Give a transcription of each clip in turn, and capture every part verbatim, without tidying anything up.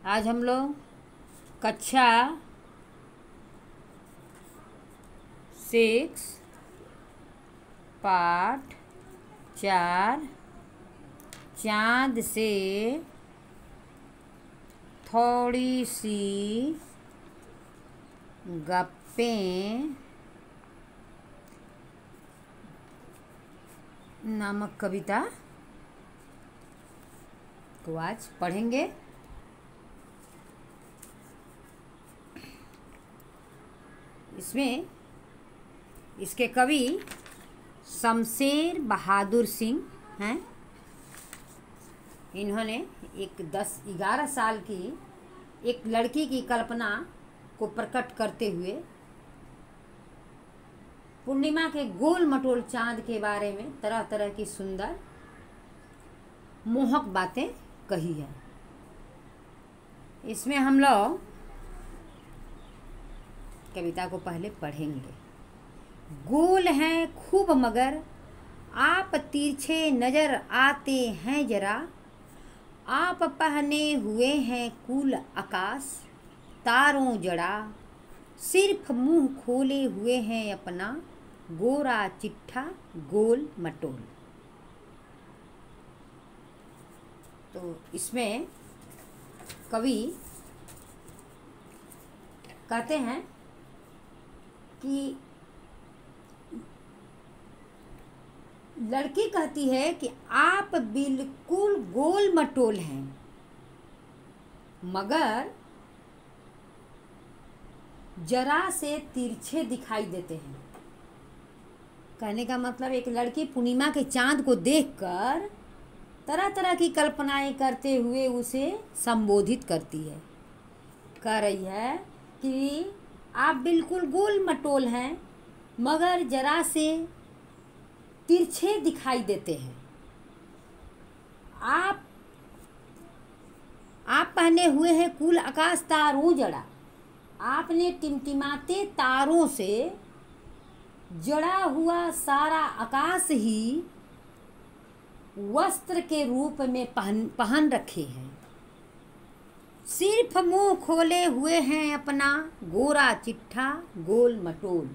आज हम लोग कक्षा सिक्स पाठ चार चाँद से थोड़ी सी गप्पें नामक कविता को आज पढ़ेंगे। इसमें इसके कवि शमशेर बहादुर सिंह हैं। इन्होंने एक दस ग्यारह साल की एक लड़की की कल्पना को प्रकट करते हुए पूर्णिमा के गोल मटोल चाँद के बारे में तरह तरह की सुंदर मोहक बातें कही है। इसमें हम लोग कविता को पहले पढ़ेंगे। गोल हैं खूब मगर आप तिरछे नजर आते हैं जरा, आप पहने हुए हैं कुल आकाश तारों जड़ा, सिर्फ मुंह खोले हुए हैं अपना गोरा चिट्ठा गोल मटोल। तो इसमें कवि कहते हैं कि लड़की कहती है कि आप बिल्कुल गोल मटोल हैं मगर जरा से तिरछे दिखाई देते हैं। कहने का मतलब एक लड़की पूर्णिमा के चांद को देखकर तरह तरह की कल्पनाएं करते हुए उसे संबोधित करती है। कह रही है कि आप बिल्कुल गोल मटोल हैं मगर जरा से तिरछे दिखाई देते हैं। आप आप पहने हुए हैं कुल आकाश तारों जड़ा, आपने टिमटिमाते तारों से जड़ा हुआ सारा आकाश ही वस्त्र के रूप में पहन पहन रखे हैं। सिर्फ मुंह खोले हुए हैं अपना गोरा चिट्ठा गोल मटोल।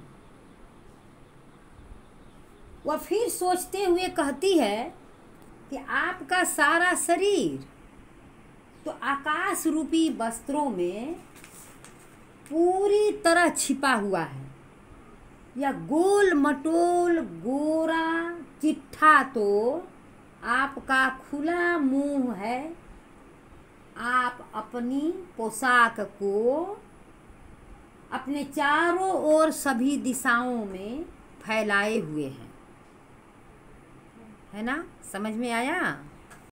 वह फिर सोचते हुए कहती है कि आपका सारा शरीर तो आकाश रूपी वस्त्रों में पूरी तरह छिपा हुआ है। यह गोल मटोल गोरा चिट्ठा तो आपका खुला मुंह है। आप अपनी पोशाक को अपने चारों ओर सभी दिशाओं में फैलाए हुए हैं। है ना? समझ में आया?